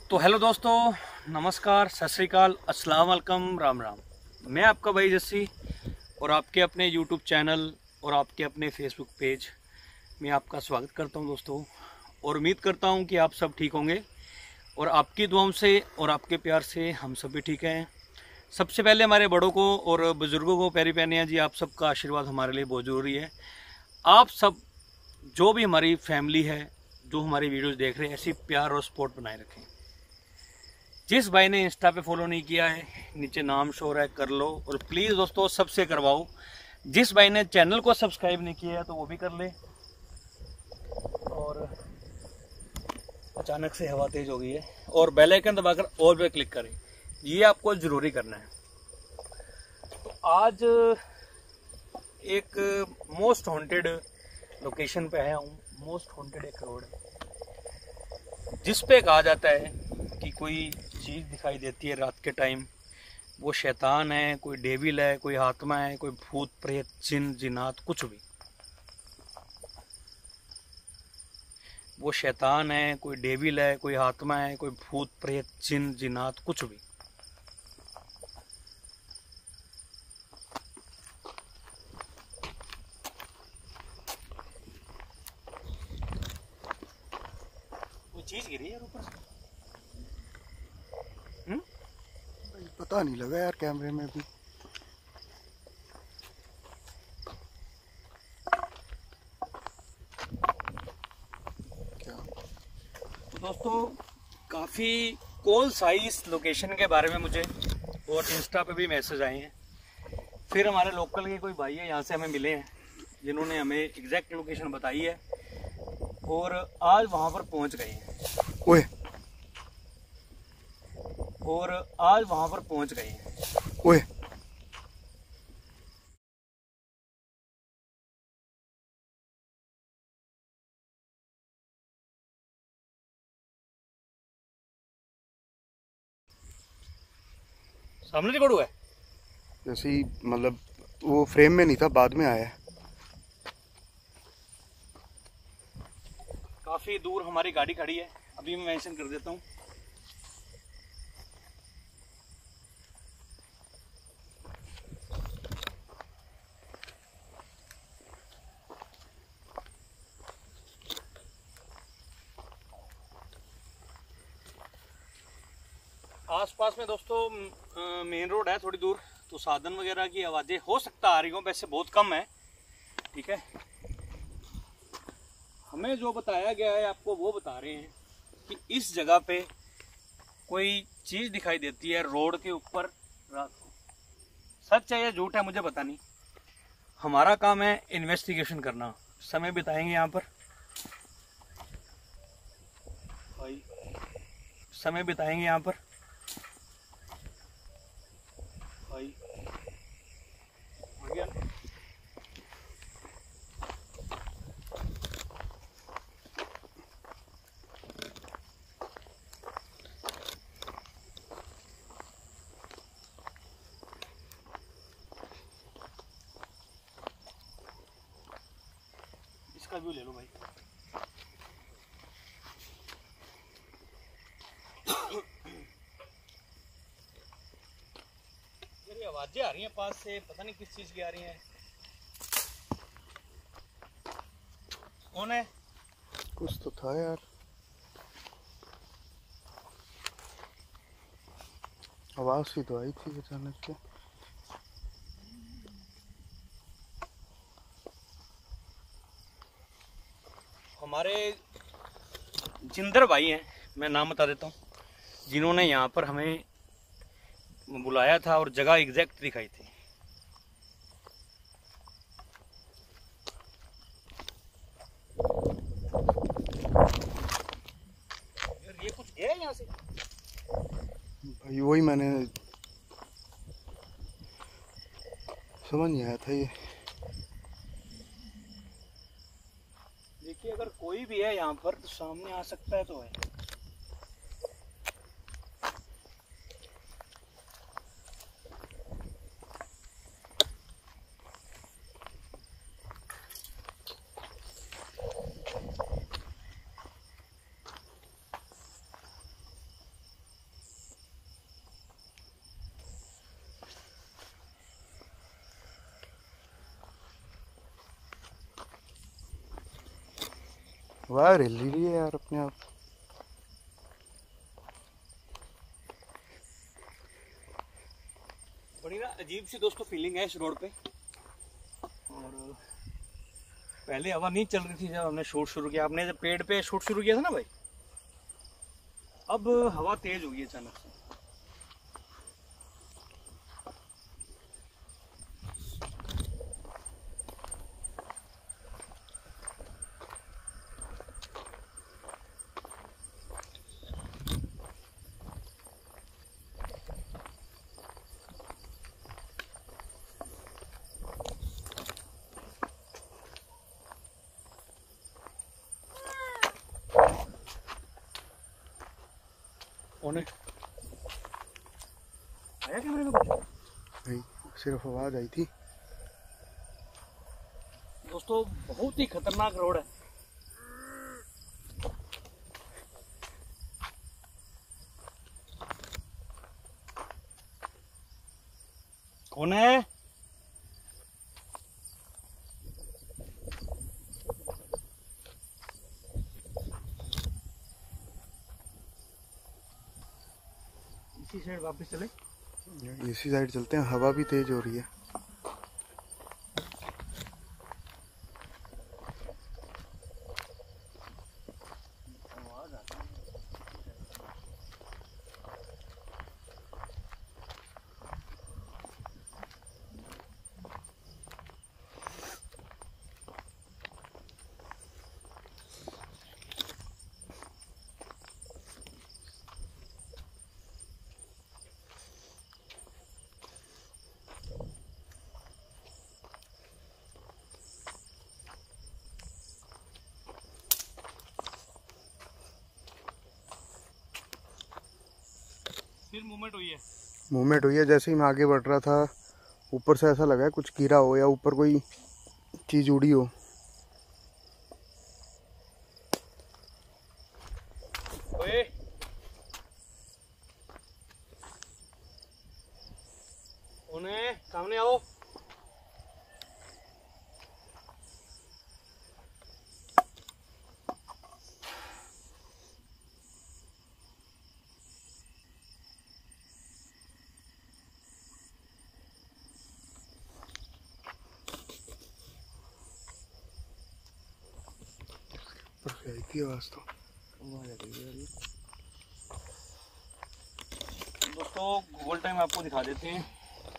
तो हेलो दोस्तों, नमस्कार, सत श्री अकाल, अस्सलाम वालेकुम, राम राम। मैं आपका भाई जस्सी और आपके अपने यूट्यूब चैनल और आपके अपने फेसबुक पेज में आपका स्वागत करता हूं दोस्तों। और उम्मीद करता हूं कि आप सब ठीक होंगे और आपकी दुआओं से और आपके प्यार से हम सब भी ठीक हैं। सबसे पहले हमारे बड़ों को और बुज़ुर्गों को पैरी पहनिया जी, आप सबका आशीर्वाद हमारे लिए बहुत ज़रूरी है। आप सब जो भी हमारी फैमिली है, जो हमारी वीडियोज़ देख रहे हैं, ऐसी प्यार और सपोर्ट बनाए रखें। जिस भाई ने इंस्टा पे फॉलो नहीं किया है, नीचे नाम शो है, कर लो। और प्लीज़ दोस्तों सबसे करवाओ। जिस भाई ने चैनल को सब्सक्राइब नहीं किया है तो वो भी कर ले। और अचानक से हवा तेज हो गई है और बेल आइकन दबाकर ऑल पे क्लिक करें, ये आपको ज़रूरी करना है। तो आज एक मोस्ट हॉन्टेड लोकेशन पे आया हूँ। मोस्ट हॉन्टेड एक रोड है जिस पे कहा जाता है कि कोई चीज़ दिखाई देती है रात के टाइम, वो शैतान है, कोई डेविल है, कोई आत्मा है, कोई भूत प्रेत जिन जिनात, कुछ भी। वो शैतान है, कोई डेविल है, कोई आत्मा है, कोई भूत प्रेत जिन जिनात, कुछ भी। वो चीज गिरी है ऊपर से। पता नहीं लगा यार कैमरे में भी। क्या तो दोस्तों काफ़ी कॉल्स आई इस लोकेशन के बारे में मुझे, और इंस्टा पे भी मैसेज आए हैं। फिर हमारे लोकल के कोई भाई है यहाँ से हमें मिले हैं जिन्होंने हमें एग्जैक्ट लोकेशन बताई है और आज वहाँ पर पहुँच गए हैं। ओए और आज वहाँ पर पहुँच गए हैं। ओए सामने रिकॉर्ड हुआ है। जैसे ही मतलब वो फ्रेम में नहीं था, बाद में आया है। काफ़ी दूर हमारी गाड़ी खड़ी है, अभी मैं मेंशन कर देता हूँ। आसपास में दोस्तों मेन रोड है थोड़ी दूर, तो साधन वगैरह की आवाज़ें हो सकता आ रही हो, वैसे बहुत कम है। ठीक है, हमें जो बताया गया है आपको वो बता रहे हैं कि इस जगह पे कोई चीज़ दिखाई देती है रोड के ऊपर रात को। सच है या झूठ है मुझे पता नहीं। हमारा काम है इन्वेस्टिगेशन करना। समय बिताएंगे यहाँ पर भाई, समय बिताएंगे यहाँ पर भाई। आ गया ना? इसका व्यू ले लो भाई। ये आवाजें आ रही हैं पास से, पता नहीं किस चीज की आ रही हैं। कौन है? कुछ तो था यार, आवाज सी तो आई थी अचानक से। हमारे जिंदर भाई हैं, मैं नाम बता देता हूँ, जिन्होंने यहाँ पर हमें बुलाया था और जगह एग्जैक्ट दिखाई थी। यार ये कुछ है यहाँ से भाई वही मैंने समझ नहीं आया था ये। देखिए, अगर कोई भी है यहाँ पर तो सामने आ सकता है तो है। वायर हिल रही है यार अपने आप। बड़ी ना अजीब सी दोस्तों फीलिंग है इस रोड पे। और पहले हवा नहीं चल रही थी जब हमने शूट शुरू किया, आपने जब पेड़ पे शूट शुरू किया था ना भाई, अब हवा तेज हो गई अचानक से। आया कैमरे में कुछ? नहीं, सिर्फ आवाज आई थी। दोस्तों बहुत ही खतरनाक रोड है। कौन है? इसी साइड वापस चले। इसी साइड चलते हैं, हवा भी तेज हो रही है। फिर मूवमेंट हुई है। मूवमेंट हुई है, जैसे ही मैं आगे बढ़ रहा था ऊपर से ऐसा लगा है कुछ गिरा हो या ऊपर कोई चीज उड़ी हो। ओए उन्हें सामने आओ। की आवाज तो दोस्तों गूगल टाइम आपको दिखा देते हैं।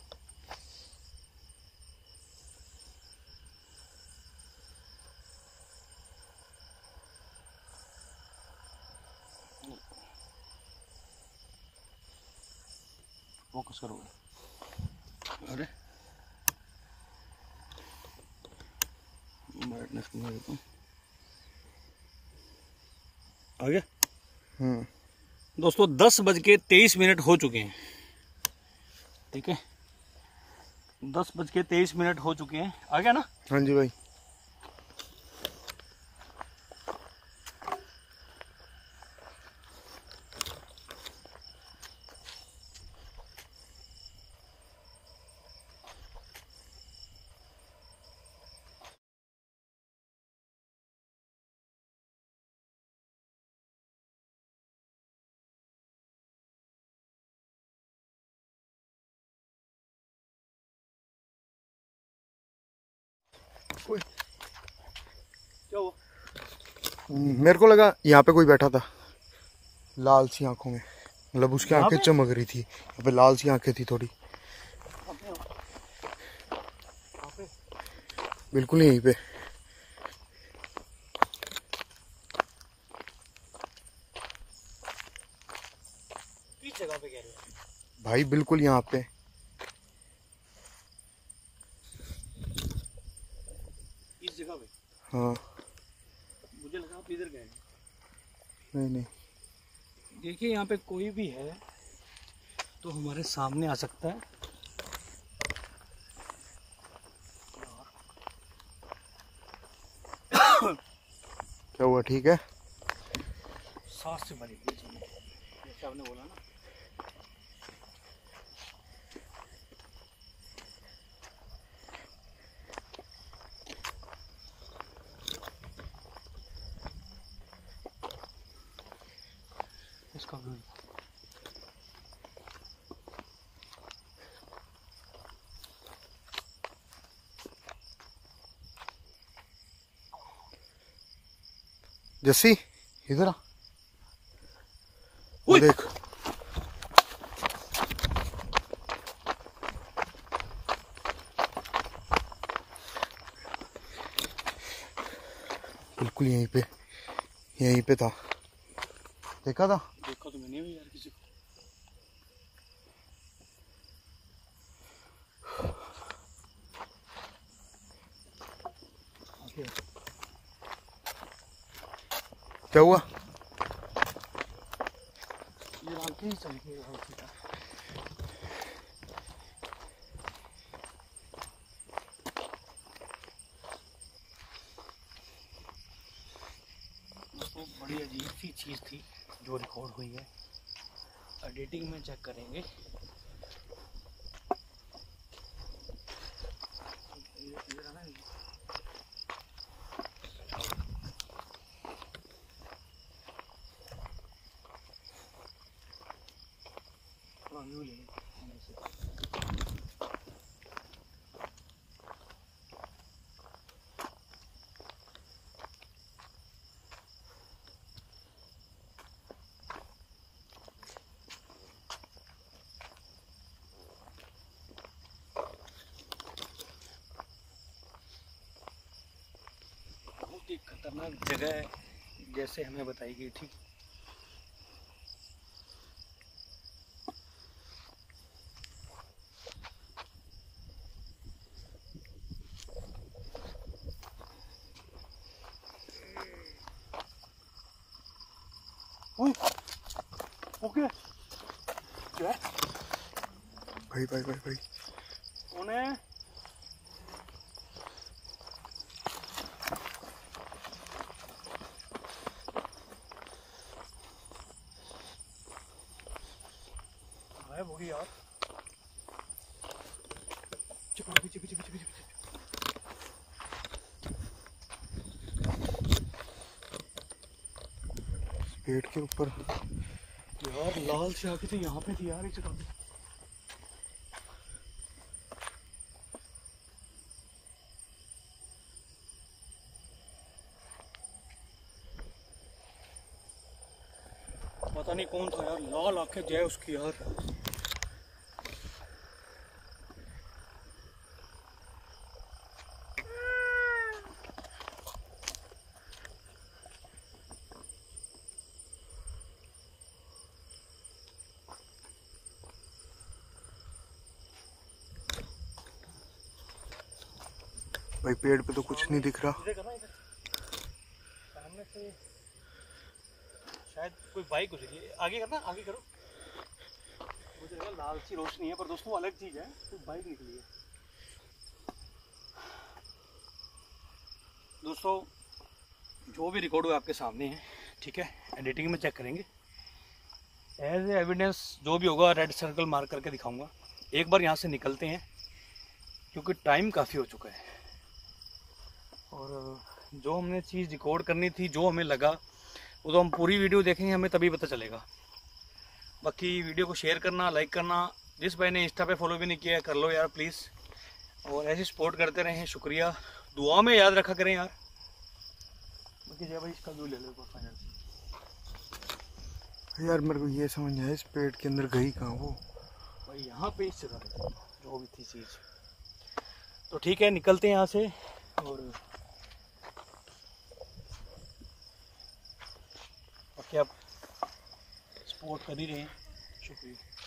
फोकस करो। अरे ब्राइटनेस कम कर देता हूँ। आ गया। दोस्तों 10:23 हो चुके हैं। ठीक है, 10:23 हो चुके हैं। आ गया ना? हाँ जी भाई। क्या हुआ? मेरे को लगा यहाँ पे कोई बैठा था, लाल सी आंखों में, मतलब उसकी आंखें चमक रही थी। यहाँ पे लाल सी आंखें थी थोड़ी, बिल्कुल यहीं पे। किस जगह पे कह रहे हो भाई? बिल्कुल यहाँ पे। इस जगह पे? हाँ। मुझे लगा आप इधर गए। नहीं नहीं, देखिए यहाँ पे कोई भी है तो हमारे सामने आ सकता है। क्या हुआ? ठीक है। सांस से भरी हुई है, जैसे आपने बोला ना। इसका व्यू। जस्सी इधर आ, वो देख। बिल्कुल यहीं पे था, देखा था। देखा तो मैंने भी यार किसी को। क्या हुआ? ये आगे ही चल के सीधा। तो बड़ी अजीब सी चीज़ थी जो रिकॉर्ड हुई है। एडिटिंग में चेक करेंगे। व्यू ले बहुत ही खतरनाक जगह है जैसे हमें बताई गई थी। ओके क्या भाई कौन है? गायब हो गई यार। पीछे पीछे पीछे पीछे पीछे। पेड़ के ऊपर यार लाल से आके तो यहाँ पे थी यार इस जगह पे। पता नहीं कौन था यार, लाल आंखें जय उसकी यार। भाई पेड़ पे तो कुछ नहीं दिख रहा। सामने से शायद कोई बाइक गुजरी है। आगे करना, आगे करो। मुझे लगा लाल सी रोशनी है, पर दोस्तों अलग चीज है। कोई बाइक निकली है। दोस्तों जो भी रिकॉर्ड हुआ आपके सामने है, ठीक है। एडिटिंग में चेक करेंगे। एज ए एविडेंस जो भी होगा रेड सर्कल मार्क करके दिखाऊंगा। एक बार यहाँ से निकलते हैं क्योंकि टाइम काफ़ी हो चुका है। और जो हमने चीज़ रिकॉर्ड करनी थी, जो हमें लगा, वो तो हम पूरी वीडियो देखेंगे, हमें तभी पता चलेगा। बाकी वीडियो को शेयर करना, लाइक करना। जिस भाई ने इंस्टा पे फॉलो भी नहीं किया है कर लो यार प्लीज़। और ऐसे सपोर्ट करते रहें, शुक्रिया। दुआ में याद रखा करें यार। बाकी जय भाई इसका व्यू ले लो फाइनल। यार मेरे को ये समझ नहीं आया, इस पेड़ के अंदर गई कहाँ वो? भाई यहाँ पे इस जगह पे जो भी थी चीज़। तो ठीक है, निकलते हैं यहाँ से। और बाकी आप सपोर्ट कर ही रहे हैं, शुक्रिया।